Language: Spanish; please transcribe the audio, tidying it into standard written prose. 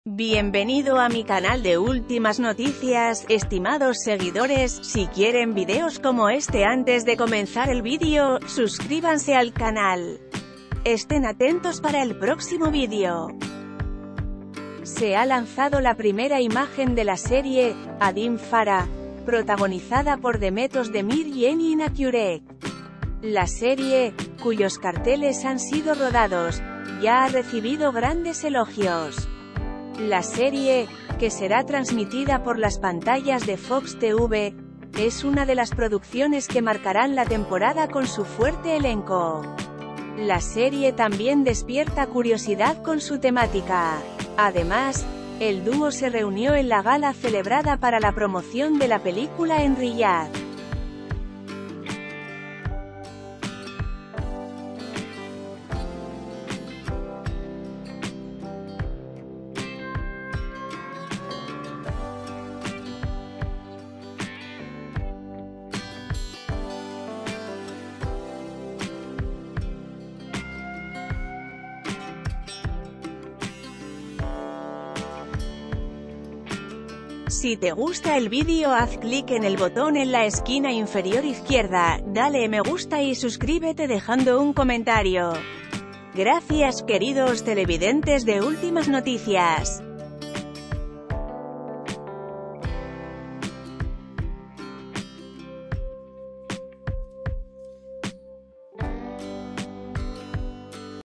Bienvenido a mi canal de últimas noticias, estimados seguidores. Si quieren videos como este antes de comenzar el vídeo, suscríbanse al canal. Estén atentos para el próximo vídeo. Se ha lanzado la primera imagen de la serie, Adim Farah, protagonizada por Demet Özdemir y Engin Akyürek. La serie, cuyos carteles han sido rodados, ya ha recibido grandes elogios. La serie, que será transmitida por las pantallas de Fox TV, es una de las producciones que marcarán la temporada con su fuerte elenco. La serie también despierta curiosidad con su temática. Además, el dúo se reunió en la gala celebrada para la promoción de la película en Riyadh. Si te gusta el vídeo, haz clic en el botón en la esquina inferior izquierda, dale me gusta y suscríbete dejando un comentario. Gracias queridos televidentes de Últimas Noticias.